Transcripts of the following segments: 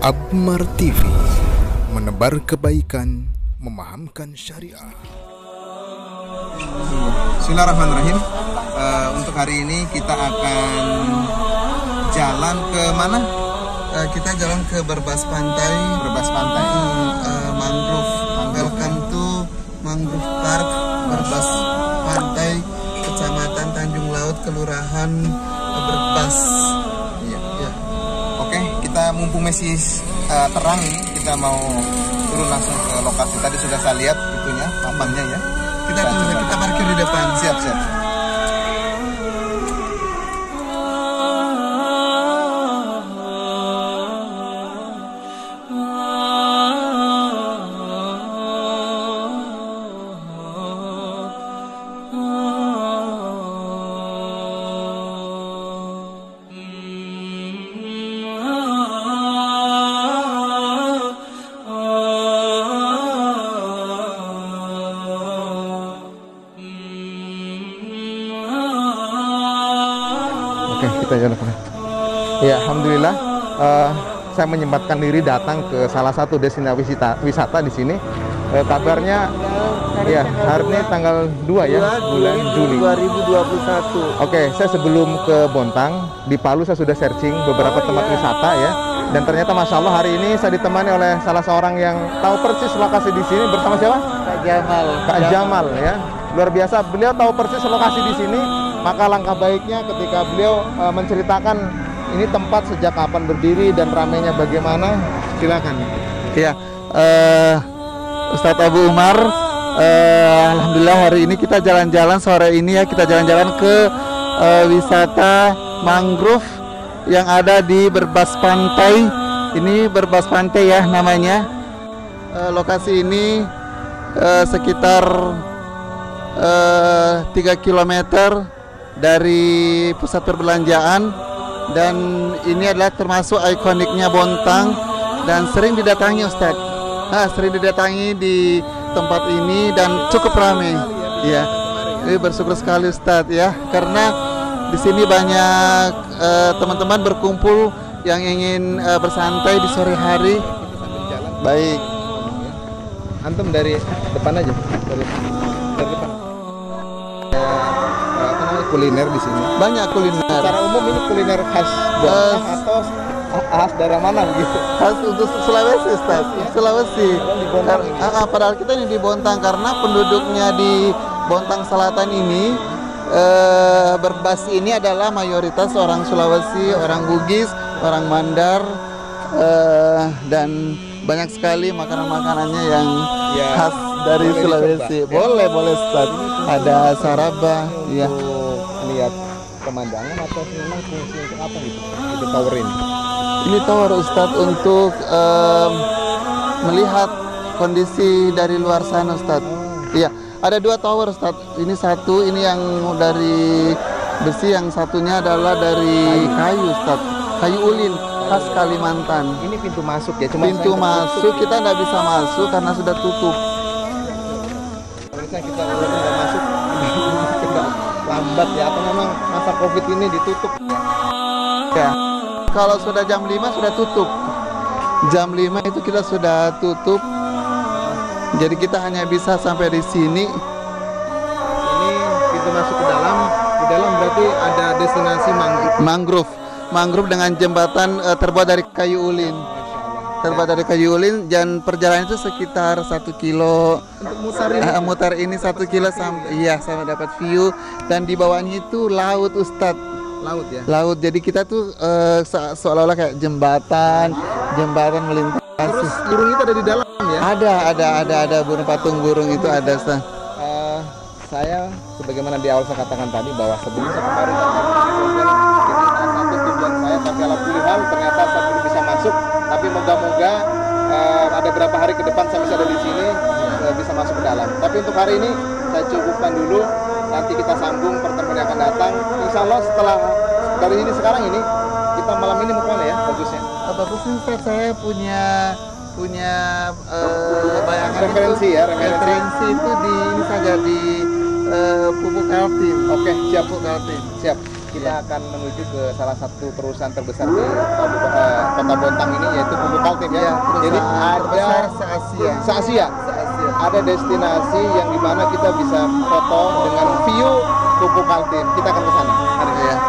Abmar TV, menebar kebaikan, memahamkan syariah. Bismillahirrahmanirrahim. Untuk hari ini kita akan jalan ke mana? Kita jalan ke Berbas Pantai. Mangrove. Welcome to Mangrove Park, Berbas Pantai, Kecamatan Tanjung Laut, Kelurahan Berbas. Ya. Oke, kita mumpung masih terang ini, kita mau turun langsung ke lokasi. Tadi sudah saya lihat itunya, papannya ya. Kita parkir di depan. Siap. Oke, kita jalan. Ya, alhamdulillah saya menyempatkan diri datang ke salah satu destinasi wisata di sini. Kabarnya ya, hari ini tanggal 2 ya, bulan Juli 2021. Oke, saya sebelum ke Bontang, di Palu saya sudah searching beberapa tempat wisata ya. Dan ternyata Masya Allah hari ini saya ditemani oleh salah seorang yang tahu persis lokasi di sini. Bersama siapa? Kak Jamal ya. Luar biasa, beliau tahu persis lokasi di sini. Maka langkah baiknya ketika beliau menceritakan ini tempat sejak kapan berdiri dan ramainya bagaimana, silakan. Ya, Ustadz Abu Umar, alhamdulillah hari ini kita jalan-jalan sore ini ya, kita jalan-jalan ke wisata mangrove yang ada di Berbas Pantai. Ini Berbas Pantai ya namanya. Lokasi ini sekitar 3 km dari pusat perbelanjaan, dan ini adalah termasuk ikoniknya Bontang dan sering didatangi Ustadz. Sering didatangi di tempat ini dan cukup ramai. Ya, ini bersyukur sekali Ustadz ya, karena di sini banyak teman-teman berkumpul yang ingin bersantai di sore hari. Baik. Antum dari depan aja, dari depan. Kuliner di sini. Banyak kuliner. Secara umum ini kuliner khas Bontang atau khas daerah mana gitu? Khas untuk Sulawesi, Ustaz. Ya? Sulawesi. Di Bontang ini. Padahal kita ini di Bontang karena penduduknya di Bontang Selatan ini Berbas ini adalah mayoritas orang Sulawesi, orang Bugis, orang Mandar, dan banyak sekali makanan-makanannya yang khas dari Sulawesi. Boleh Ustaz. Ada saraba, ya. Lihat pemandangan atau memang fungsi untuk apa gitu? Itu tower ini. Ini tower Ustadz untuk melihat kondisi dari luar sana Ustadz. Iya, ada 2 tower Ustadz. Ini satu, ini yang dari besi, yang satunya adalah dari kayu Ustadz. Kayu ulin khas Kalimantan. Ini pintu masuk ya? Cuma pintu masuk kita nggak bisa masuk karena sudah tutup. Harusnya kita nggak masuk. Lambat ya, atau memang masa Covid ini ditutup ya? Kalau sudah jam 5 sudah tutup. Jam 5 itu kita sudah tutup. Jadi kita hanya bisa sampai di sini. Ini pintu masuk ke dalam. Di dalam berarti ada destinasi mangrove dengan jembatan terbuat dari kayu ulin. Dan perjalanan itu sekitar 1 kilo. Untuk mutar ini 1 kilo sampai dapat view, dan di bawahnya itu laut Ustadz. Laut ya. Laut. Jadi kita tuh seolah-olah kayak jembatan melintasi. Terus burung itu ada di dalam ya? Ada burung, patung burung itu ada Ustadz. Saya sebagaimana di awal saya katakan tadi bahwa sebelum saya kemarin satu tujuan saya, tapi alhamdulillah ternyata saya belum bisa masuk. Tapi moga-moga ada berapa hari ke depan saya bisa ada di sini, bisa masuk ke dalam. Tapi untuk hari ini saya cukupkan dulu. Nanti kita sambung pertemuan yang akan datang. Insya Allah setelah dari ini sekarang ini kita malam ini mau kemana ya bagusnya? Bagusnya Ustaz, saya punya bayangan referensi itu, ya, referensi itu di ini saja di Pupuk Kaltim. Oke, siap. Pupuk Kaltim. Siap. kita akan menuju ke salah satu perusahaan terbesar di Kota Bontang ini, yaitu Pupuk Kaltim ya. Jadi ada se-Asia. Ada destinasi yang dimana kita bisa foto dengan view Pupuk Kaltim. Kita akan ke sana. Ya.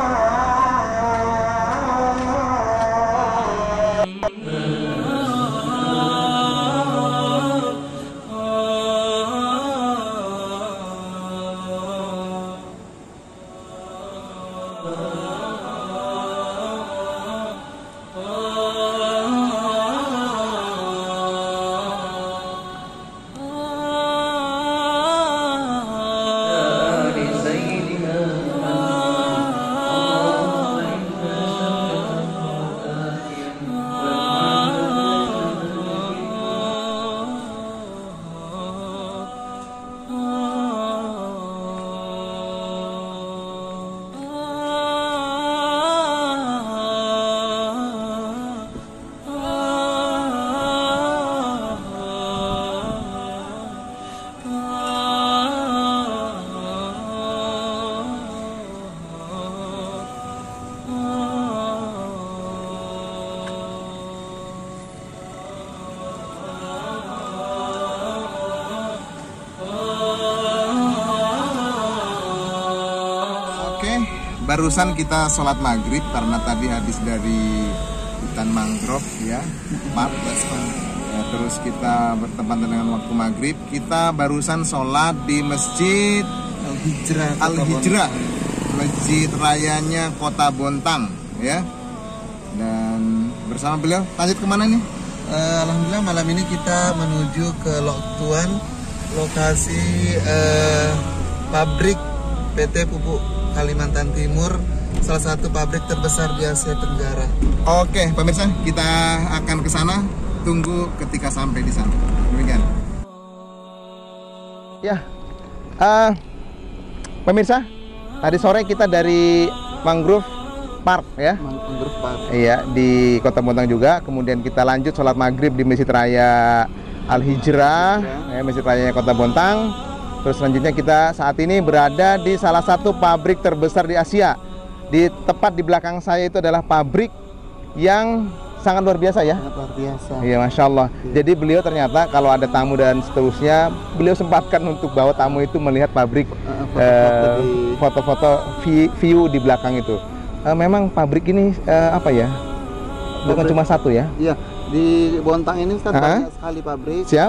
Barusan kita sholat maghrib karena tadi habis dari hutan mangrove ya, maaf ya, terus kita bertepatan dengan waktu maghrib. Kita barusan sholat di Masjid Al-Hijrah, masjid rayanya Kota Bontang ya. Dan bersama beliau lanjut kemana nih? Alhamdulillah malam ini kita menuju ke Lok Tuan, lokasi pabrik PT Pupuk Kalimantan Timur, salah satu pabrik terbesar di Asia Tenggara. Oke, pemirsa, kita akan ke sana. Tunggu ketika sampai di sana. Demikian. Ya, pemirsa, tadi sore kita dari Mangrove Park ya. Mangrove Park. Iya, di Kota Bontang juga. Kemudian kita lanjut sholat maghrib di Masjid Raya Al-Hijrah, ya, Masjid Raya Kota Bontang. Terus selanjutnya kita saat ini berada di salah satu pabrik terbesar di Asia. Tepat di belakang saya itu adalah pabrik yang sangat luar biasa ya. Sangat luar biasa. Iya, Masya Allah. Jadi beliau ternyata kalau ada tamu dan seterusnya, beliau sempatkan untuk bawa tamu itu melihat pabrik, foto-foto view di belakang itu. Memang pabrik ini apa ya? Bukan cuma satu ya? Iya, di Bontang ini kan banyak sekali pabrik. Siap.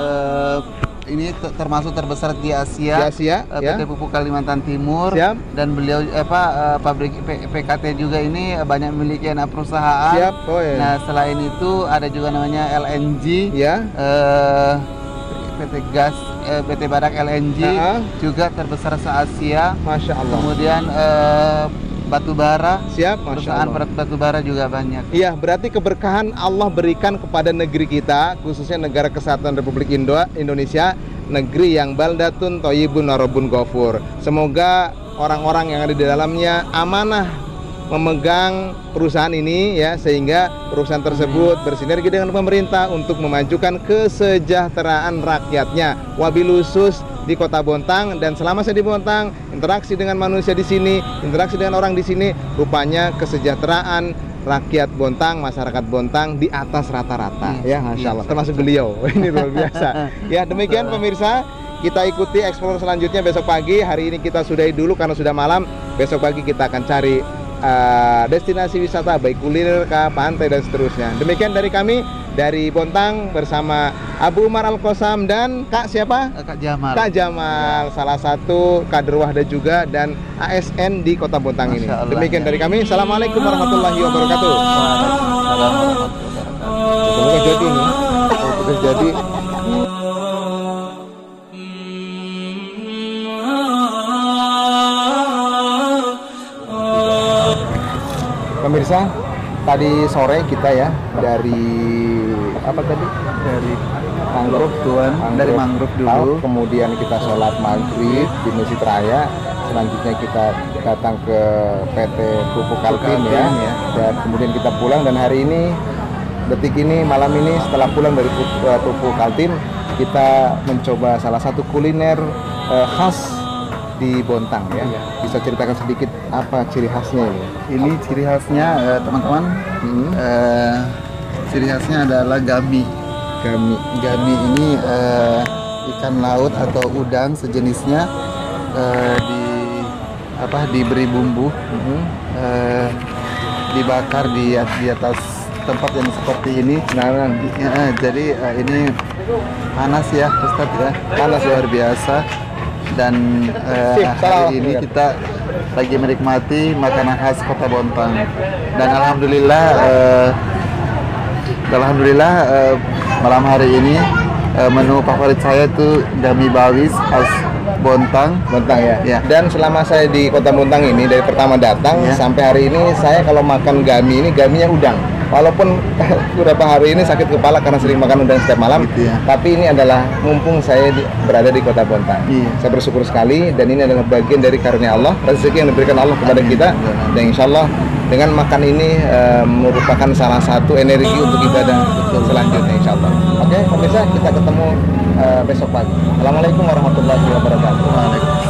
Ini termasuk terbesar di Asia. Di Asia, PT Pupuk Kalimantan Timur. Siap. Dan beliau pabrik PKT juga ini banyak memiliki anak perusahaan. Siap. Oh, iya. Nah, selain itu ada juga namanya LNG. Ya. PT Gas, PT Badak LNG juga terbesar se-Asia. Masya Allah. Kemudian batu bara. Siap, Masya perusahaan Allah. batu bara juga banyak. Iya, berarti keberkahan Allah berikan kepada negeri kita, khususnya negara kesatuan Republik Indonesia, negeri yang baldatun thayyibun warabun ghafur. Semoga orang-orang yang ada di dalamnya amanah memegang perusahaan ini ya, sehingga perusahaan tersebut bersinergi dengan pemerintah untuk memajukan kesejahteraan rakyatnya. Wabil khusus di Kota Bontang, dan selama saya di Bontang, interaksi dengan manusia di sini, interaksi dengan orang di sini, rupanya kesejahteraan rakyat Bontang, masyarakat Bontang di atas rata-rata ya, Masya Allah, termasuk beliau. Ini luar biasa ya. Demikian pemirsa, kita ikuti explore selanjutnya besok pagi. Hari ini kita sudahi dulu karena sudah malam. Besok pagi kita akan cari destinasi wisata, baik kuliner, pantai dan seterusnya. Demikian dari kami dari Bontang bersama Abu Umar Al-Qasam dan Kak siapa? Kak Jamal. Kak Jamal, salah satu kader Wahda juga dan ASN di Kota Bontang ini. Demikian dari kami. Assalamualaikum warahmatullahi wabarakatuh. Semoga jadi nih. Semoga jadi. Pemirsa, tadi sore kita ya dari apa tadi? Dari Mangrove Tuan, dari Mangrove dulu. Kemudian kita sholat maghrib di Masjid Raya. Selanjutnya kita datang ke PT Pupuk Kaltim ya. Dan kemudian kita pulang, dan hari ini, detik ini, malam ini setelah pulang dari Pupuk Kaltim, kita mencoba salah satu kuliner khas di Bontang ya. Bisa ceritakan sedikit apa ciri khasnya ini? Ini ciri khasnya teman-teman. Ciri khasnya adalah gabi. Gabi ini ikan laut atau udang sejenisnya, diberi bumbu, dibakar di atas tempat yang seperti ini. Jadi ini panas ya Ustadz ya, panas luar biasa. Dan hari ini kita lagi menikmati makanan khas Kota Bontang. Dan alhamdulillah malam hari ini menu favorit saya itu gami bawis khas Bontang ya. Dan selama saya di Kota Bontang ini dari pertama datang sampai hari ini, saya kalau makan gami ini gaminya udang. Walaupun beberapa hari ini sakit kepala karena sering makan udang setiap malam, tapi ini adalah mumpung saya berada di Kota Bontang. Saya bersyukur sekali, dan ini adalah bagian dari karunia Allah, rezeki yang diberikan Allah kepada kita. Dan insya Allah dengan makan ini merupakan salah satu energi untuk ibadah selanjutnya, insya Allah. Oke, pemirsa, kita ketemu besok pagi. Assalamualaikum warahmatullahi wabarakatuh.